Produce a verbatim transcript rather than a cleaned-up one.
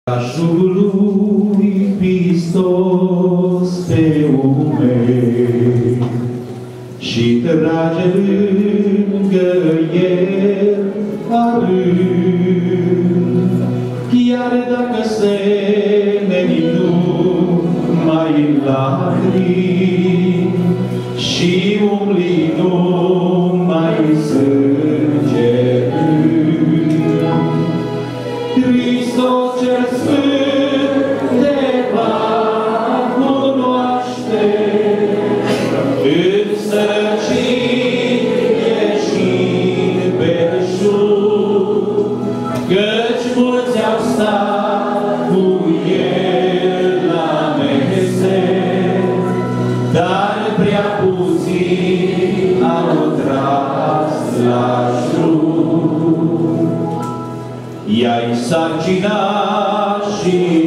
Lașul lui Hristos pe umeri și trage lângă el arând. Chiar dacă semenii nu mai lacrimi și umblii nu mai sânge rând, Hristos cel Sfânt te va cunoaște, în sărăcie și în belșug, căci mulți au stat cu el la mese, dar prea puțini au tras la șrub. Ia-i sarcina și